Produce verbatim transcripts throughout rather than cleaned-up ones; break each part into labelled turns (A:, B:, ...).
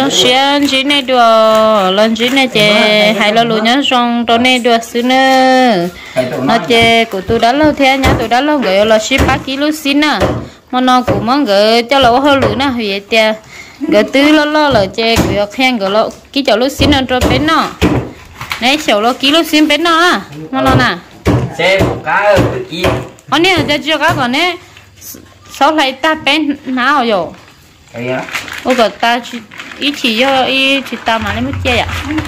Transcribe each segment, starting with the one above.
A: nó xiên chỉ này đùa lần chỉ này chè hay là lúa nhá xong đó này đùa xứ nữa nó chè của tôi đã lâu thế nhá tôi đã lâu gửi là ship ba kilo xin à mà nó cũng mong gửi cho là hơi lúa nè vì chè gửi tứ lo lo là chè gửi khen gửi lo kí cho lúa xin nó cho bên nó này chậu lo kilo xin bên nó à mà nó nè
B: xe một cá kí
A: anh này cho chưa cá còn này sau này ta bên nào rồi ôi cái ta chỉ ít chỉ cho ít chỉ ta mà lấy mất chơi à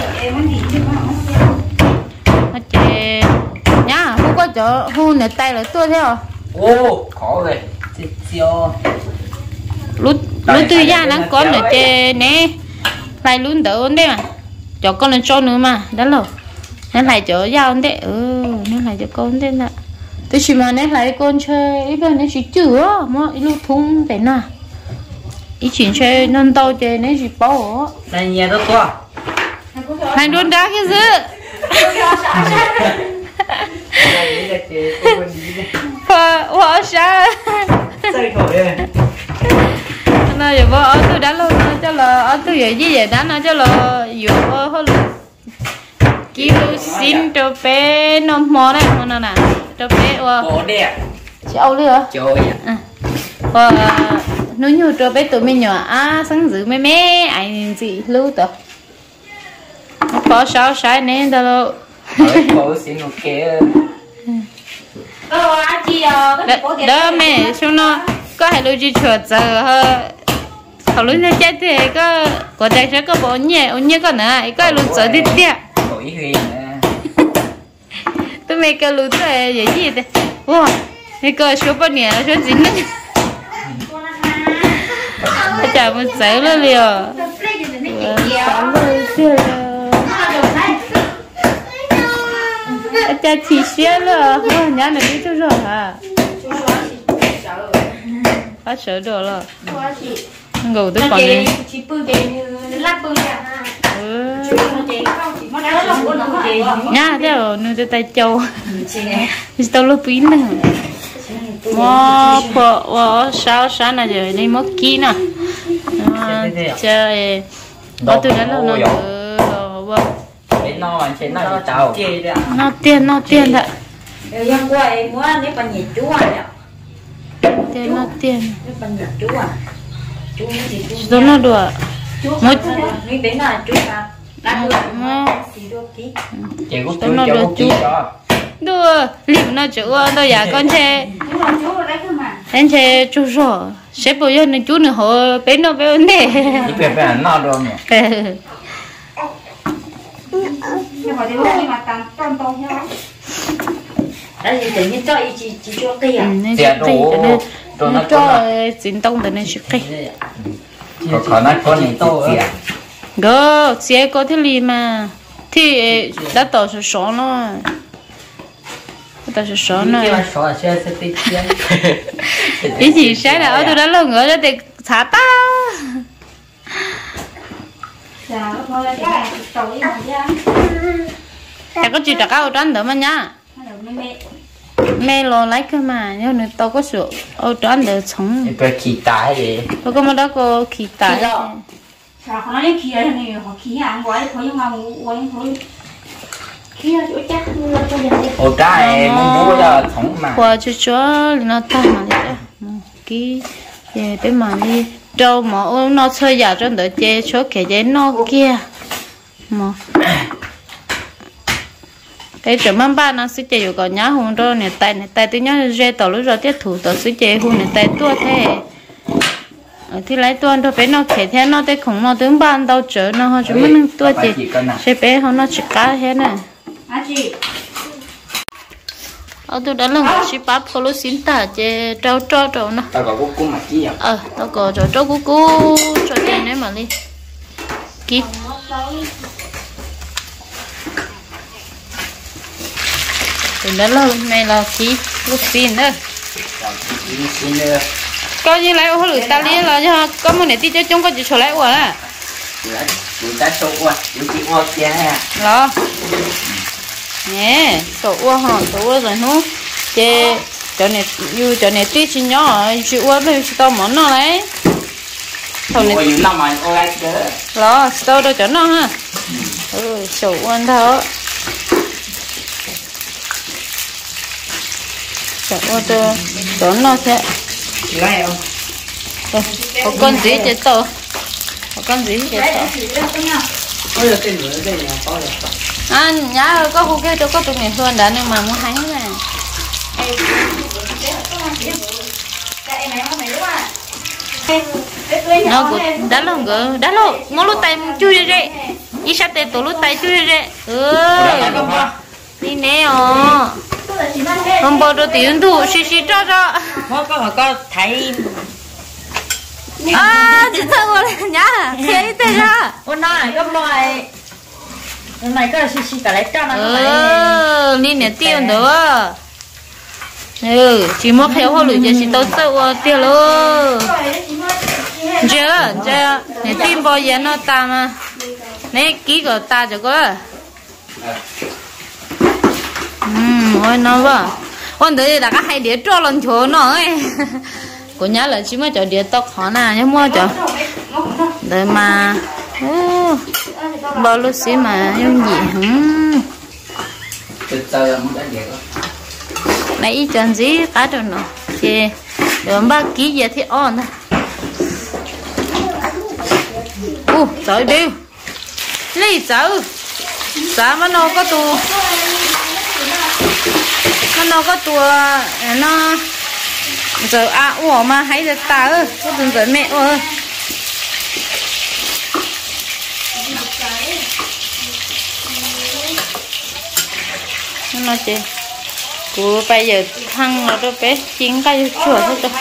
A: mất chơi nhá không có chỗ hôn này tay là tôi theo
B: ô khó rồi chiều
A: lúc lúc tôi ra nó có nữa chơi nè lại luôn đỡ ổn đấy mà cho con lên cho nữa mà đó rồi nó lại chỗ giao ổn đấy ừ nó lại cho con thế nè tôi chỉ mà nó lại con chơi ít bên nó chỉ chữa mà lúc thùng thế nào ý chuyện chơi nên tao chơi này chỉ bao
B: này nhà đó to
A: hai đứa đá cái gì phở phở sao nó giờ vợ ở tôi đã luôn nó cho là ở tôi vậy gì vậy đó nó cho là vừa hơn kêu xin cho bé nó mò đấy mò nào nè cho bé
B: bộ đẹp
A: cháu đi hả
B: cháu
A: à và nó nhiều cho bé tụi mình nhỏ à sáng giữ mấy mấy anh gì lưu tờ có sao sai nên đâu
B: có xin ok
A: đó mẹ chúng nó có hai đôi chỉ chuột giờ ha họ lúc này chết thì có có chạy sẽ có bốn nhẹ bốn nhẹ con nữa có lúc giờ đi tiệt tôi mấy cái lúc này vậy gì thế wow cái cái số bao nhiêu số gì nữa chả một giấy luôn liều sáu mươi chưa chả chỉ xe rồi nhà này đi chỗ rồi hả có sợ đồ rồi ngủ tôi còn đi nhá thế rồi nuôi tay trâu tao lúc pin nữa wow wow sao sao này rồi đi mất kỹ nè chơi có từ đó là nó
B: nó nó tàu
A: nó tiền nó tiền đấy tiền nó tiền đó nó đùa một
B: nó đùa chú
A: đùa liệu nó chú tôi giả con chè anh chè chú rồi sẽ bây giờ nó chú nữa họ bé nó bé ổn đấy
B: bé bé nó đâu nhỉ
C: đấy thì tự nhiên cho chị chị cho cây à
B: tiền đồ
A: nó cho chín tông từ này chụp cây
B: còn nó có những tiền
A: gỡ xe có thế gì mà thì đã tỏ sự sống rồi tao sẽ sống rồi ý gì sai là ở tôi đã lâu nữa để thả ta chả có chuyện trả cao trắng nữa mà nhá mẹ lo lấy cơ mà nhưng mà tao có sự ô trắng để sống
B: cái khí tài gì
A: tôi có mà đó có khí tài
C: sao họ nói khí này họ khí hàng quái thôi nhưng mà quái thôi khí là chỗ chắc là tôi nhận
B: ô trai muốn bố giờ sống mà
A: qua cho chó nó ta mà đi kí về để mà đi đâu mà nó chơi giả trong đợt chơi chó kẻ chơi nó kia mà cái chỗ mang ba nó sẽ chơi có nhá hùng rồi này tay này tay tôi nhớ rê tàu lúc rồi tiếp thủ tàu sẽ chơi hùng này tay tua thế thì lấy tuần thôi bé nó kể theo nó tới khủng nó tướng ban đâu chở nó họ chúng mình tua chị sẽ bé họ nó chỉ cá hết này ở tôi đã lần chỉ bắp có lúc xin ta chơi trâu trâu trâu nó
B: tao có cú mà kia
A: ờ tao có trâu trâu cú cú trâu tiền đấy mà đi kí tôi đã lần này là kí lúc xin nữa coi như lại ô lửa ta liên là cho có một nét tí cho chúng có chỉ số lại quả à
B: chúng ta số quả chúng chỉ qua kia ha
A: lo nè số quả hả số quả rồi nó chế cho này như cho này tí chỉ nhỏ chỉ quả thôi chỉ tao món nó đấy thầu này
B: ôi những năm mà ôi anh chứ
A: lo store đâu cho nó ha ừ sổ ăn thở sổ ăn cho cho nó sẽ
B: ghê không
A: rồi có con gì chết to có con gì chết to
B: ôi giờ tên nữa đây là có được
A: à nhá có khu kia tôi có tụi mình hơn đã nhưng mà muốn hái này nó cũng đã lâu rồi đã lâu mỗi lúc tay chui ra đấy đi sát tay tổ lúc tay chui ra đấy ừ đi nè ờ không bao giờ tiền thu xí xí cho cho
C: có có có thấy
A: à chị thưa cô nhá thế thế ra
C: con nói cái loại cái này có xí xí cả lấy cho nó
A: ừ đi nè tiền nữa ừ chỉ mua khéo hoa lửa giờ chỉ tao sợ tiền luôn chưa chưa nè tin bao giờ nó ta mà nè ký của ta cho có ừm ôi nó vợ con tới đã có hai đứa cho lần chỗ nó ấy cô nhớ là chỉ mới cho đứa tóc khó nè nhớ mua cho để mà bao lúc xí mà giống gì hả
B: từ từ muốn đánh vậy
A: nãy chân gì cá đâu nó chị được ba ký giờ thì on thôi u trời đi lấy chợ sao mà nó có tù mà nó có tù nó giờ à ủa mà hay là ta ơi có từng giờ mẹ ơi nó chị cô bây giờ thăng nó đó bé chín cái chuột thôi cơ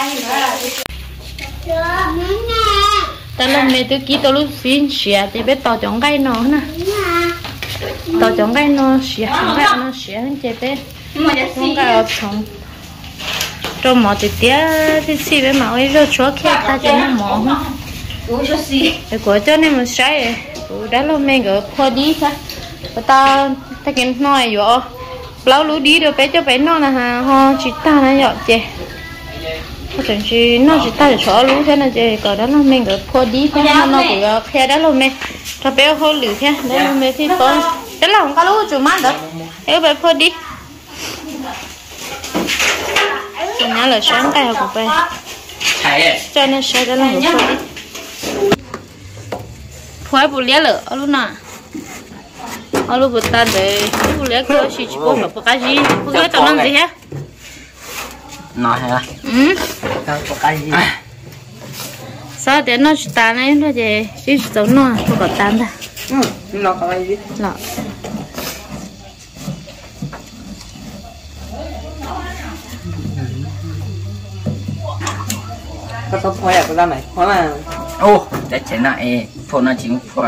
A: ta làm mẹ tôi ký tôi lúc xin xỉa thì bé tao chọn cái nó nè tao chọn cái nó xỉa chọn cái nó xỉa hơn chị bé chọn cái ở trong trong mỏ thì tía thì xí bé mà ấy rồi chúa kia ta cho nó mỏ để của cho nên mà sai rồi đã lo mẹ gỡ khoa đi thôi ta ta kiến nói rồi lâu lú đi được bé cho bé nó là hà ho chỉ ta nó nhọ chè có chuyện gì nó chỉ ta để xóa lú thế này chè cỡ đó là mình ở khoa đi thế nó nó của khe đó luôn mẹ cho bé hơi lử thế đấy là mẹ thì con đó là không có lú chủ mắt đó thế bé khoa đi cho nhá là sáng cái của bé cho nên sẽ đó là một khoa đi khoa bù lé lợ luôn nè alo bữa tan để bữa lẽ có gì chỉ có một cái gì có cái tao làm gì hết
B: nói hả
A: ừ
B: có cái gì
A: sao để nó chỉ tan này nó chỉ chỉ tao nó không có tan thôi
B: ừ nó có cái gì
A: nó
B: có tao phơi à có ra này có là ô để chế lại phô nó chỉ phô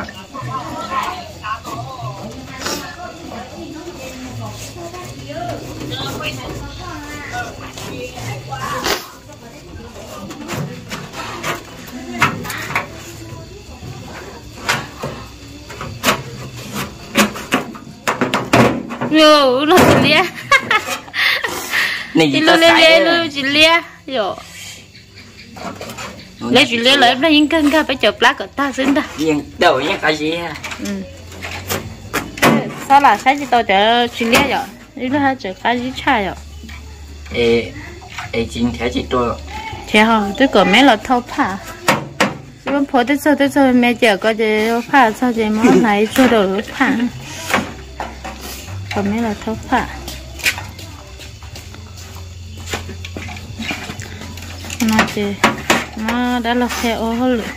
A: yo nó chỉ lia
B: này
A: chỉ lo lia lia lo chỉ lia yo lấy chỉ lia lại nó những cân cả phải chụp lá của ta xin ta
B: nhưng đầu nhá cái gì ha
A: ừ sao là sai chỉ tao chờ chỉ lia rồi đi nó hay chờ cái gì chạy rồi
B: ê ê chính thế chị tôi
A: thế hả tôi có mấy là thâu phá nhưng phố tới giờ tới giờ mẹ chờ có gì phá sao gì mà này cho đồ phá còn mấy là thâu phá nó chị nó đã là xe ô hơn rồi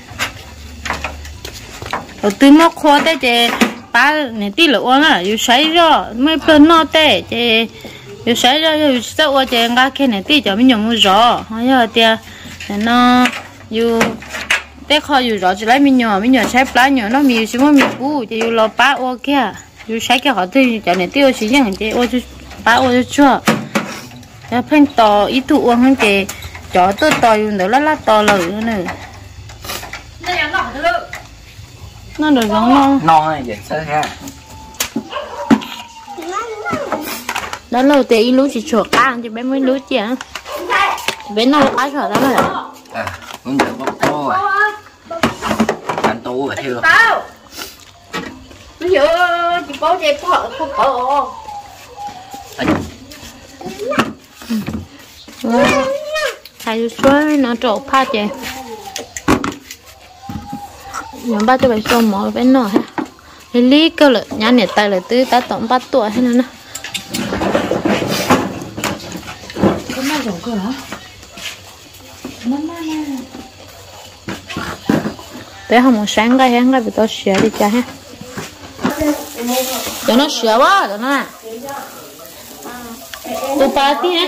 A: ở từ móc khoa tới chị ba này tí lửa á yêu sấy rồi mới bên nó té chị yêu sấy rồi yêu sao qua chị ngã cái này tí cho mình dùng mua rõ hay là tia nó yêu té kho yêu rõ chỉ lấy mình nhỏ mình nhỏ sấy lá nhỏ nó mì xíu mì bù chị yêu lo ba ô kia yêu sấy cái họ thì cho này tiêu xí nhang chị ô chú ba ô chú chua cho phèn to ít tụ uống hơn chị cho tôi to dùng được lá lá to lử nữa nó được giống nó
B: no này vậy sao ha
A: đó lâu thì ít lú chỉ chuột ăn thì bé mới lú chị á bé nó cá chuột đó rồi
B: à cũng được bóc tô à tủ vậy chưa
C: tao bây giờ chị có chơi phở không phở
A: hay xoay nó trộn pha chè nhóm ba cho bài xô mỏ bên nọ ha cái lý cơ lợi nhà này tay lợi tư ta tổng ba tuổi hay nữa
C: có mấy rổ cơ hả
A: bé không một sáng cái hang cái bị tao sửa đi cha ha cho nó sửa quá cho nó nè tôi ba tí ha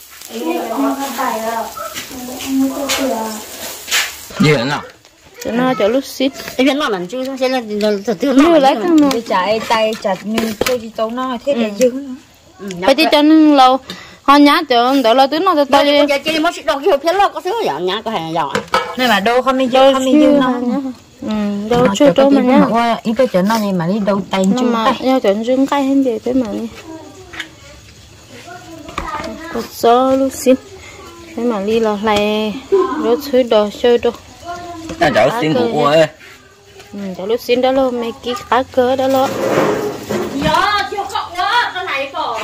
B: như thế nào
A: cho nó cho lúc xít
C: em biết nó làm chưa sẽ là từ từ
A: nó lấy cái nó
C: chạy tay chặt như tôi đi tấu nó thế để dư
A: phải đi cho nó lâu họ nhá cho đỡ lâu tiếng nó cho tao đi
C: giờ chỉ mới đâu khi phía lo có thứ gì nhá có hàng giàu
D: này mà đâu không đi dư không đi dư nó
A: ừ đâu chưa đâu mà nhá
D: ít cái chỗ nó này mà đi đâu tay
A: nhưng mà nhau chọn dương cây hết gì thế mà đi có gió lúc xít thế mà đi là lại rốt chơi đồ chơi đồ
B: ta cháu xin của cô ơi
A: ừ cháu lúc xin đó lo mấy cái cá cớ đó lo
C: giờ chưa khóc nữa con này cổ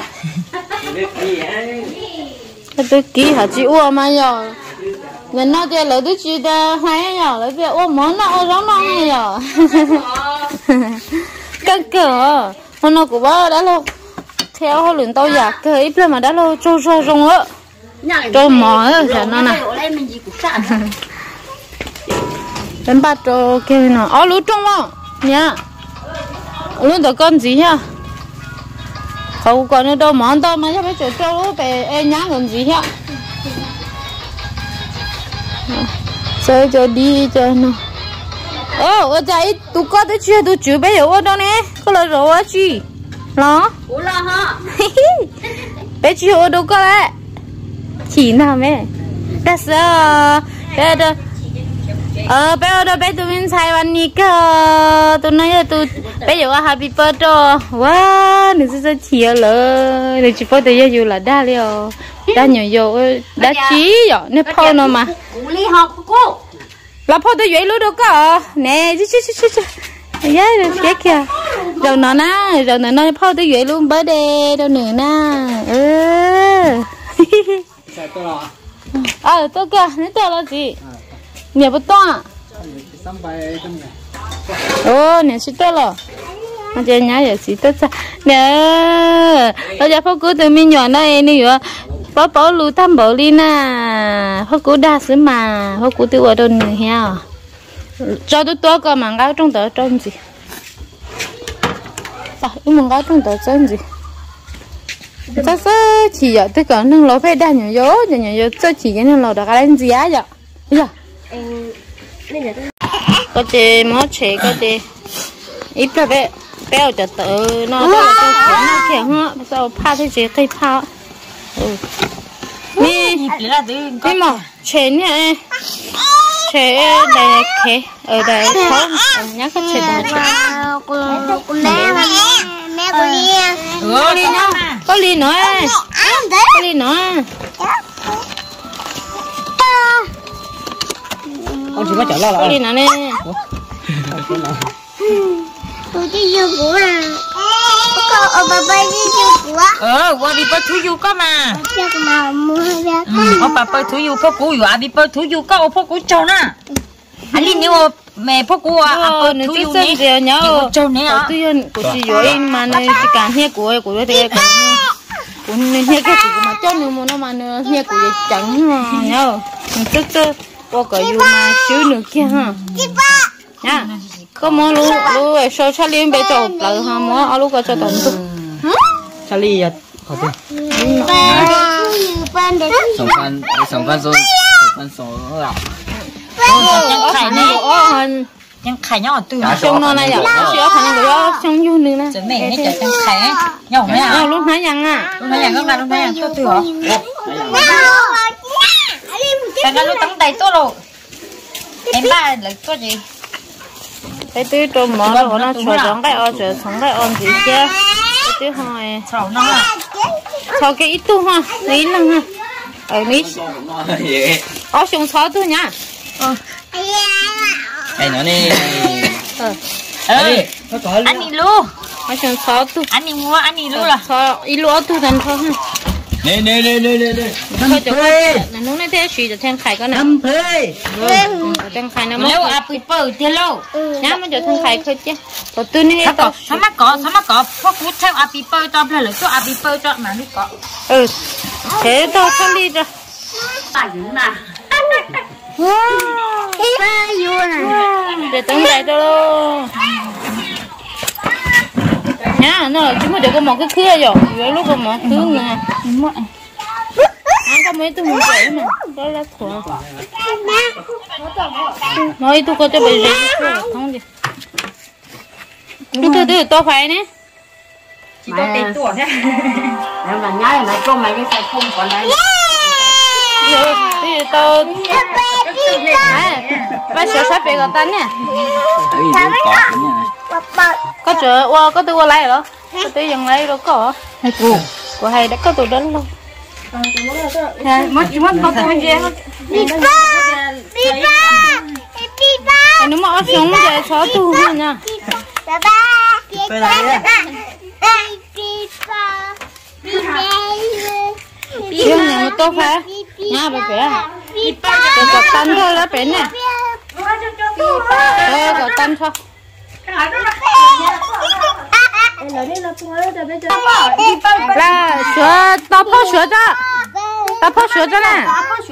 A: cái tôi ký hả chị uo mà giờ nên nó chơi lấy tôi chỉ để hay giờ lấy việc uo món nó uo giống nó hay giờ cái cỡ nó cũng bảo đó lo theo họ luyện tao giả cơ ít là mà đã lo trâu trâu rong á trâu mỏ á chả nó nè đến ba trâu kia nè ó lú trông không nha lú được con gì nha không còn nữa đâu món tao mà cho mấy chỗ trâu về em nhá còn gì nha chơi cho đi chơi nè ô ở đây tụi con tới chưa tụi chú bé ở đâu nè có lời rồi á chị nó
C: ủa lo ha
A: bé chị ở đâu có đấy chỉ nào mẹ đã sợ bé đó ờ bé ở đâu bé tụi mình xàiวันนี้cơ tụi nó tụi bé giờ happy birthday wow nữ sinh chia lời nữ chỉ phải tự nhiên là đa liều đa nhiều nhiều đa chí rồi nè phô nó mà
C: cũng đi học cô
A: là phô tôi vậy luôn đâu có nè chứ chứ chứ chứ giá rồi cái kìa rồi nó nè rồi nó nói phô tôi vậy luôn bữa đê đâu nữa nè ừ ờ tôi kìa nó tôi là gì nè bữa to à ô nè xí tôi là nó chơi nhá giờ xí tôi sao nè bây giờ phô cứ từ mình nhỏ này nữa bảo bảo lưu thăm bảo đi nè phô cứ đa xứ mà phô cứ tiêu ở đâu nữa ha cho tôi to cơ mà ngáo trong tờ trong gì à nhưng mà ngáo trong tờ trong gì sao sao chỉ giờ tôi còn nâng lỗ phải đa nhiều dấu nhiều nhiều dấu cho chỉ cái nâng lỗ được cái gì á vậy bây giờ có chị mót chị có chị ít là bé béo cho tự nó đó là tôi khiến nó khiến á sao pha thế chị cây pha nè nhưng mà chị nè chị đây khe ở đây không nhắc cái chị này
E: mẹ mẹ có ly
A: có ly nữa có ly nữa có ly nữa
B: con chỉ có chở lo
A: có ly nữa nè
E: tôi đi vô của à có ở bà bà đi vô của
D: ờ qua đi bơi thú du có mà
E: cho mà mua ra
D: ở bà bơi thú du phố cũ à đi bơi thú du có ở phố cũ châu nè anh đi nếu mẹ phố cũ à bơi thú du nè
A: nhớ
D: châu nè à
A: tuy nhiên của chị rồi mà này chỉ cả nghe của của tôi cái của nghe cái gì mà cho nhiều mà nó mà nghe của chẳng nhớ tức tức qua cái dù mà xíu nữa kia ha nha có món lú lú sao cha liên bây giờ lại ha món alo cái cho tổng tu
B: Charlie à có tiền sòng phan sòng phan số sòng phan số là
D: nhân khải nè nhân khải nhỏ từ
A: trong nó này giờ chưa thành cái đó trong du nữa nè
D: giờ mẹ nó chở nhân khải nhỏ nè
A: à lúc nãy nhằng à
D: lúc nãy nhằng lúc nãy lúc nãy tôi từ hả cái nó tắm tay tôi rồi em ba là có gì
A: cái thứ trong món rồi nó cho trong cái ô chờ trong cái ôn gì chứ cái thứ hai
D: sầu nó à
A: cho cái ít tu ha ní lăng ha ở ní ở xuống sáu tu nhá
B: Ê nó đi
A: ờ
D: ừ anh đi luôn
A: ở trong sáu tu
D: anh đi mua anh đi luôn là
A: sáu ít lúa tu thành thôi ha
B: nè nè nè nè nè nè
A: thôi chỗ này nó nói thế suy cho thêm khai con này
B: năm thế
A: thêm khai nó
D: nếu à bị bự thì lâu
A: nhá mà cho thêm khai thôi chứ có tư này
D: sao có sao mắc có sao mắc có phô cú theo à bị bự cho phải là cho à bị bự cho mà nó có
A: ừ thế đâu không đi rồi
D: tại gì mà
A: để tận lại đâu nhá nó chúng mình được có một cái kia rồi với lúc có một thứ nè ăn có mấy thứ muốn vậy mà đó là của nói tôi có cho bây giờ không gì từ từ từ to phải nè
D: chỉ có tiền tuổi thế nếu mà nhái này con mày cái phải không còn này
A: rồi bây giờ tôi bây giờ sắp về gần tan nè có chờ qua có tôi qua lại rồi có tôi dừng lại rồi có hay cô của hay đã có tôi đến luôn
C: mất mất mất cái gì
E: đi ba đi ba đi ba
A: nếu mà ở xuống về xóa tu nha
E: ba ba đi ba đi ba
A: riêng nhà một tô phải nha bà bé
E: đi ba
A: để có tan thôi đó bé nè để có tan thôi là sữa tao泡sữa cho tao泡sữa cho nè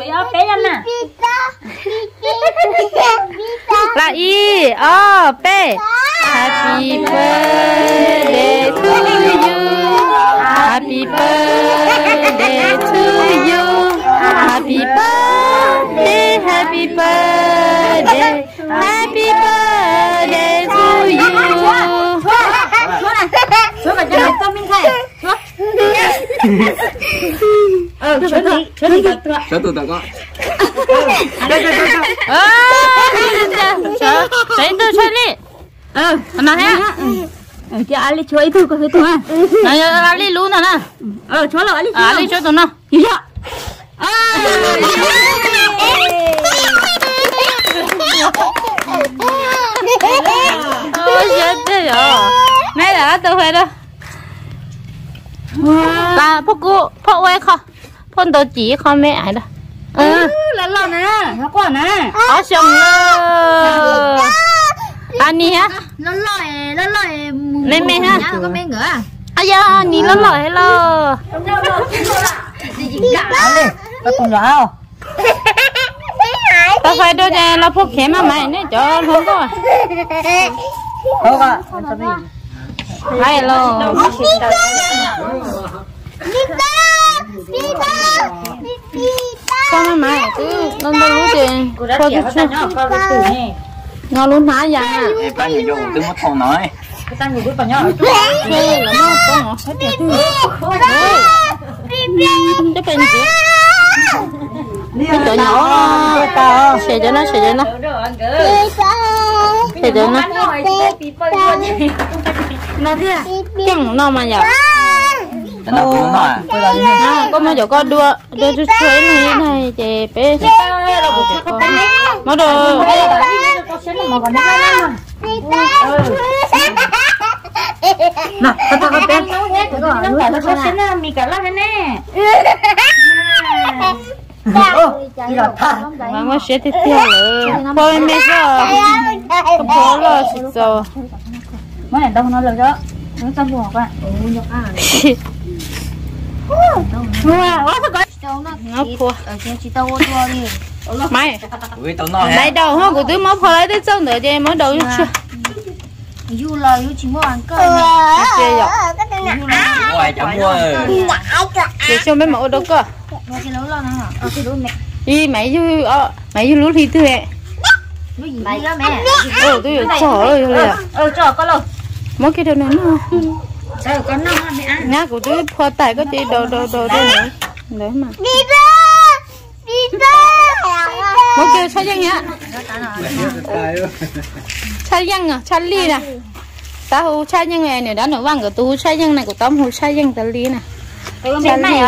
A: là y o b happy birthday to you happy birthday to you happy birthday happy birthday happy birthday to you
D: số là cho tôi minh khai ờ số đi số đi
B: số tụi tao có
A: ờ số số tôi chơi đi ờ nào ha
C: chị Ali chơi thử có thấy thử à
A: này Ali luôn nè
C: ờ cho là Ali
A: Ali cho tụi nó
C: gì vậy
A: ôi chết thế rồi mấy đã tôi phải đó là phúc cô phúc quay không phúc đồ chỉ không mẹ ai đó
C: ừ là lo nè nó quá nè
A: ở xong rồi anh đi hả
C: nó lòi nó lòi
A: lên mẹ ha
C: có mấy ngựa à
A: ai da ní nó lòi hello
D: tao cùng rõ
A: tao phải đôi này nó phúc khém mà mày nữa cho không có
D: không à
A: hello con mày cứ nó nó lú tiền coi cái chuyện nó luôn hả vậy à
B: cái gì dùng tôi mất thòng nói
D: cái tay người bước vào nhau
A: chơi là nó con ngọt hết rồi không chấp nhận gì cái chỗ nhỏ xẻ cho nó xẻ cho nó xẻ cho nó
C: nó thế à
A: chẳng nó mà giờ
B: nó cũng nói
A: có mấy chỗ con đua đua chút chuối này này chị bé mất rồi
C: nè tao tao bé nó là nó sẽ nó mì cả lá thế nè
A: mà nó sẽ tiếp theo nữa thôi mấy giờ có bố là rồi
C: mấy này đâu nó được đó nó tao buồn quá
A: nó khô mày
B: với tao nói
A: lấy đầu hoa của tôi mới phơi lấy tới sau nữa chứ mới đầu chưa
C: dù là dù chỉ mua ăn cơm
A: chơi rồi
B: ngoài chấm mua
A: để cho mấy mẫu đâu cơ
C: mẹ cái lúa lo nữa hả ờ cái lúa mẹ
A: đi mày như ờ mày như lúa thì tôi mẹ
C: lúa gì mày đó mẹ
A: ờ tôi chở rồi liền
C: ờ cho có luôn
A: mỗi cái đồ này nữa
C: ờ con nó mẹ ăn
A: nhá của tôi phơi tay có tí đồ đồ đồ đồ nữa đấy mà
E: đi ra đi ra
A: mỗi cái sai răng nhá sai răng à sai ly nè ta hú sai răng này này đã nấu vàng của tôi sai răng này của tao hú sai răng ta ly nè
C: sai ly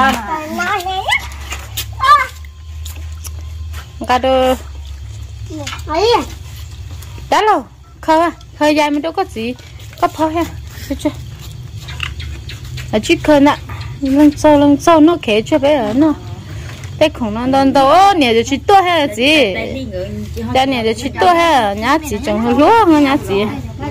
A: cá đồ đã lâu khâu à thời gian mình đâu có gì có phơi ha thấy chưa là chỉ cần ạ lần sau lần sau nó khé cho bé ở nó bé khủng nó đòn đầu nè就去多还gì家nè就去多还nhà chị trồng hơi lúa hơn nhà chị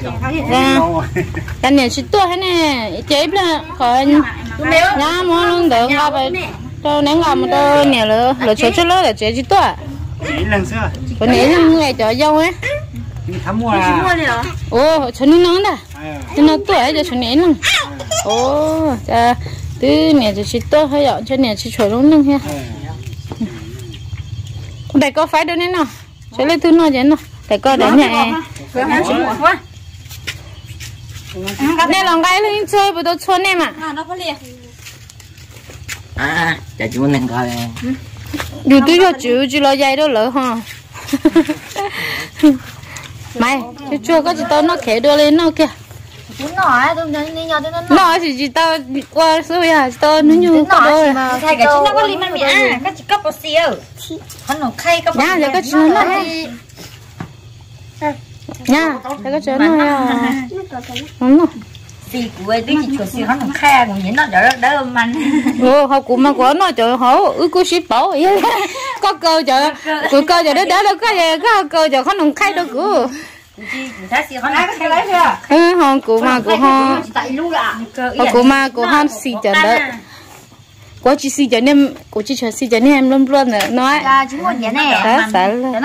A: 家nè去多还nè chế là khỏi nhà mua luôn được ngà vậy cho nén ngà mà đâu nè lỡ lỡ cho cho lỡ là chế chỉ to
B: lần xưa
A: còn nè người cho dâu ấy
B: thắm mua là
A: ồ cho nên nắng đó cho nó to ấy cho nè nắng ồ cha từ nè就去多还要cho nè去吹龙能哈đại có phải đâu nên nào cho lấy thứ nó vậy nó đại có đấy nhẹ nè lòng gái lên chơi bữa đó xuân em à
B: à chả chú nên coi
A: dù tôi cho chịu chỉ lo dây đó lỡ ha mày chú chưa có chỉ tao nó khẽ đưa lên nó kìa nó chỉ chỉ tao qua số ya tao nó như có đôi
D: thay cái chúng nó có lim ăn mẹ cái chỉ cấp bột xìu hắn nó khay cấp
A: nha giờ có chuyện nó nha giờ có chuyện nó ya đúng rồi
D: xì của ấy tí chỉ chuột xì hắn nó khay còn nhìn nó đỡ đỡ man
A: ô họ cũng mà của nó trời hổ ư cô ship bảo vậy có cơ trời tụi cơ trời đó đỡ đâu có gì có cơ trời hắn nó khay đâu cứ ừ họ cũng mà của họ họ cũng mà của họ xì trời đó có chỉ xì trời nên có chỉ chờ xì trời nên em luôn luôn nữa nói đó xả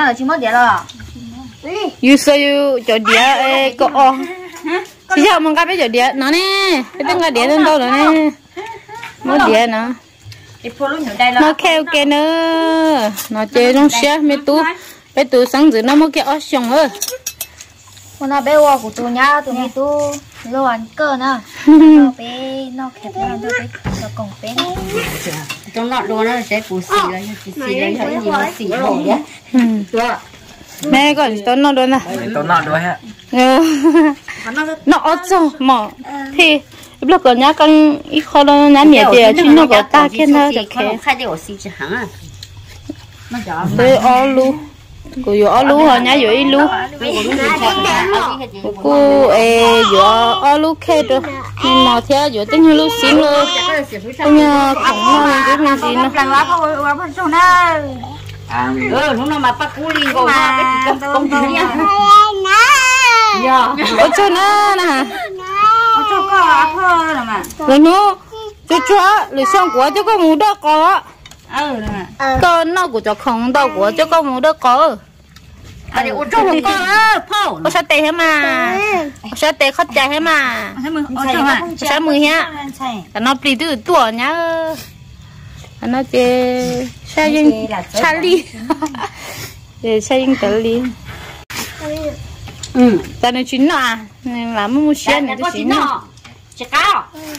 A: you say you cho dia có o chỉ giờ mình cái bây giờ dia nó nè cái tiếng cái dia lên đâu rồi nè nó dia nó nó kêu cái nữa nó chơi trong xe mấy tú mấy tú sáng giờ nó mới cái ở xong ơi
E: hôm nay bé qua của tôi nhá tôi đi tôi lo ăn cơm nè bé nó khép nó tôi bé nó còn bé
D: trong nọ luôn nó sẽ củ xì rồi xì rồi thấy gì mà xì hổ nhá
A: mẹ còn tao nó luôn à
B: tao nọ đuôi ha
A: nó ở trong mà thì lúc còn nhá con ít khó nó nhá nhẹ thì chứ nó có ta kia nó được kệ
D: khai để ở xì chứ hả
A: tôi ở luôn cô yo alu hả nhá yo ilu cô ê yo alu khe đó nhưng mà theo yo tính lu xin luôn nhưng không nó cái gì gì nó
D: ừ lúc nào mà bắt cú đi rồi mà cái công ty nhá
A: ở chỗ nó nè
C: ở chỗ có áp hơn mà
A: rồi nó chỗ chỗ rồi xong của chỗ có mù đó có
C: ừ
A: con nó của chỗ không đâu của chỗ có mù đó có
D: à để ở chỗ không có phô
A: có sao tệ hết mà có sao tệ khó chạy hết mà có sao mười ha nó bị từ tuổi nhá nó chơi sao nhưng Charlie để sao nhưng tự liền ừ ta nói chuyện nó à làm một xe này tôi chuyện nó
D: chỉ cao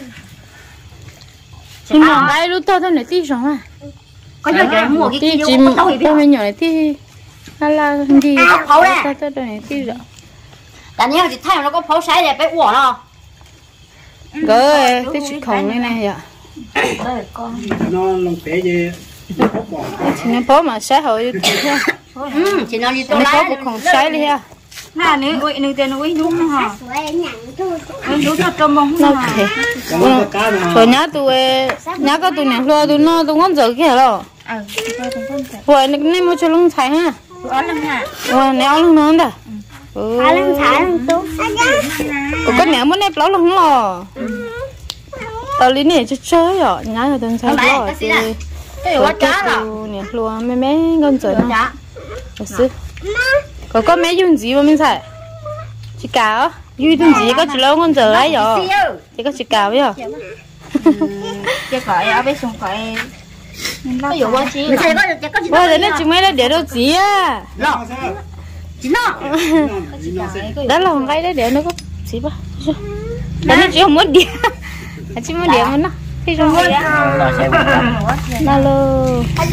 A: nhưng mà cái lúc tôi thôi này tí rồi mà
D: có giờ chơi mua cái
A: tí chim tôi mới nhỏ này tí là là gì tôi tôi này tí rồi
D: tại nhớ thì thay nó có pháo sái để bé uổng nó
A: rồi tí chỉ khổng này này à
B: nó lông té gì
A: chỉ nên pháo mà sái hồi
D: ừ chỉ nó đi tôi
A: nó
D: lái
A: pháo cũng không sái đi ha
C: nè nữ ui nữ tiền ui đúng không hả đúng cho trông mông
A: nó thế rồi nhá tụi nhá có tụi này lo tụi nó tụi ngon giờ kia rồi rồi này mua cho lông thái ha rồi này lông nó đó ừ
E: lông thái lông tú
A: cái này muốn nếp lấu lông lò tao lý này cho chơi rồi nhá rồi tụi sai rồi thì
D: cái cá là
A: nè luôn mấy mấy ngon giờ nó rồi có có mấy dùng gì mà mình xài chỉ cào duy dùng gì có chỉ lâu con giờ đấy rồi chỉ có chỉ cào vậy
C: cái phải ở bên xung quanh
D: cái vụ quan chi
A: bây giờ nó chỉ mấy là để đâu gì à
D: chỉ nó
A: đó là không cái đấy để nó có gì ba đó nó chỉ không muốn điểm chỉ muốn điểm mà nó thì không muốn nó lô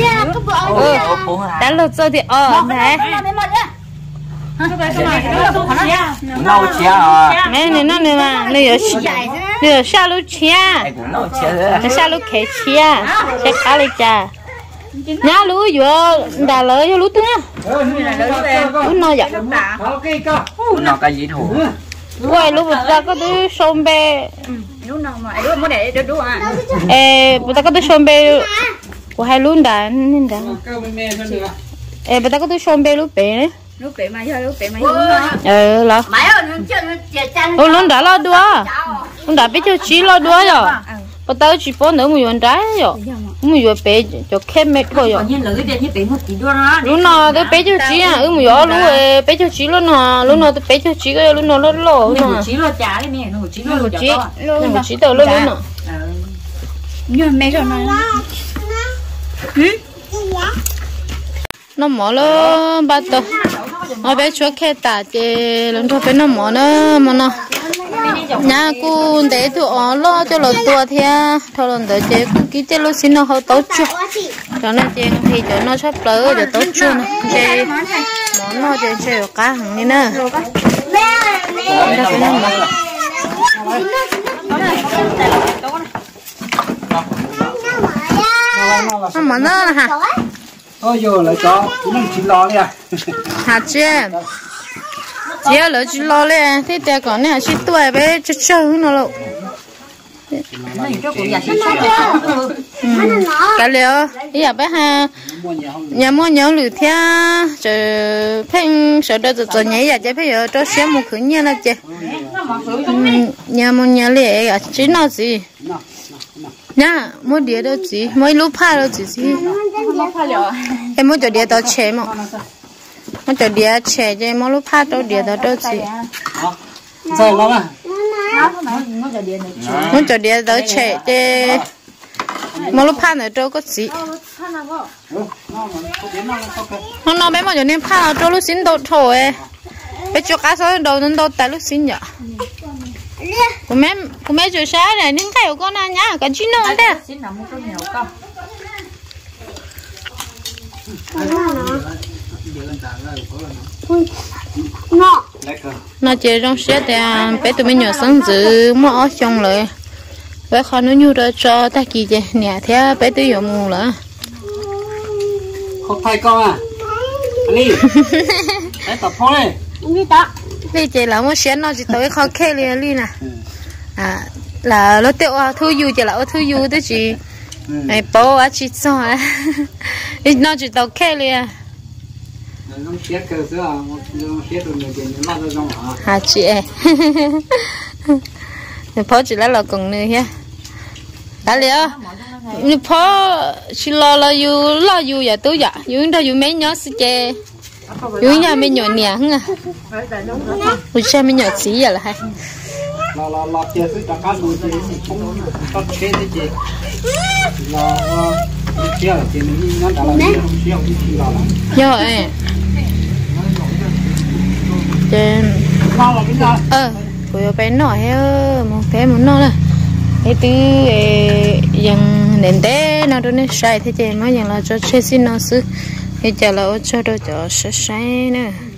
A: đã lô cho thì ờ này
B: nấu chè à
A: mẹ này nó này mà nó有nó有下路chè
B: nấu chè
A: nó下路开chè chè cá lấy chè nhá lú vừa đà lỡ cho lú tướng á lú nó vậy
B: nó cái gì thủ
A: quay lúc ta có đứa sông bè
C: lúc nào mà đứa muốn để đứa đứa à
A: ê ta có đứa sông bè của hai luôn đã nên đã ê ta có đứa sông bè lúc bè đấy
C: lúc bể mà lúc bể mà không
A: ờ là
C: mày ơi nó chưa nó chè chanh
A: ô luôn đã lo đua luôn đã biết cho chỉ lo đua rồi bắt đầu chỉ bỏ nữa mùi trái rồi mùi vừa bé cho kém mệt thôi rồi
C: như lưỡi đây như bé một tí đua nó
A: lúc nào tôi bé cho chỉ à ừ mùi gió lúc bé cho chỉ luôn à lúc nào tôi bé cho chỉ cái lúc nào nó lỗ
C: nó chỉ lo chả đấy nè nó chỉ lo
A: chỉ nó chỉ tao luôn luôn à
C: nhưng mẹ rồi nó
A: nó mỏ lo bắt đầu nó bé chúa khe tả thì lần thôi bé nó mỏ nó mà nó nhà cô để tụi ó lo cho lợn tua thì thôi lần tới chế cô kí chế lúc xin nó hơi tốt chưa cho nên chế thì cho nó sắp tới để tốt chưa nè chế món nó chế chế được cá hàng đi nè nó phải làm mà nó mỏ nó hả
B: ôi giờ lại cho nó chỉ lo đi à
A: hả chứ chỉ là chỉ lo lên thếแต่ก่อนเนี่ยชิตัวไปจะเชื่อnó lộ cái liệu bây giờ bé ha nhà mua nhau lử theo chờ phèn sợ đợt giờ nhảy giờ chứ bây giờ cho xem một khử nha là chứ nhà mua nhà lẻ à chỉ nó gì nha mua đĩa đâu gì mua lúa pha đâu gì gì em mua cho đĩa đó chế mà mua cho đĩa chế chứ mua lúa pha đâu đĩa đó đâu gì
B: rồi lắm à
A: mua cho đĩa đó chế chứ mua lúa pha nữa đâu có gì nó nó bé mua cho nên pha đâu lúc xin đâu thôi bé cho cá sấu đâu nên đâu tại lúc xin nhở cô mẹ cô mẹ chơi sao này nên cái con này nhá cái chín nó đấy nó chơi trong xe thì bé tụi mình nhỏ sáng dự mua ở trongเลยbé khó nó nhu ra cho ta kỳ chứ nè thế bé tụi nhỏ mù là
B: không phải con à Ali đấy tập phô này
E: đi đó
A: đi chơi là mua xe nó chỉ tới khó khăn liền đi nè à là nó tiêu thu du chỉ là thu du đó chị này bố á chị sao đi nó chỉ tàu khăn liền
B: nó xé cơ chứ à nó xé rồi người tiền nó lo trong hả
A: à chị em người phó chỉ là lo còn nữa ha đã liệu người phó chỉ lo là yêu lo yêu ya tôi ya yêu đó yêu mấy nhớ xí chè yêu nhà mấy nhỏ nhẹ hả ui cha mấy nhỏ xí vậy là hay
B: lo lo lo chơi với cả cá nuôi thì không có chế thế gì lo chế là chế nó nó đã là chế không chế không chế lo lắm
A: rồi em trên ờ vừa bé nọ hay một bé muốn nọ là cái thứ dần nền té nó đôi nó sai thế chứ mà dần là cho chơi xin nó xứ thì chờ là cho đôi cho sai sai nữa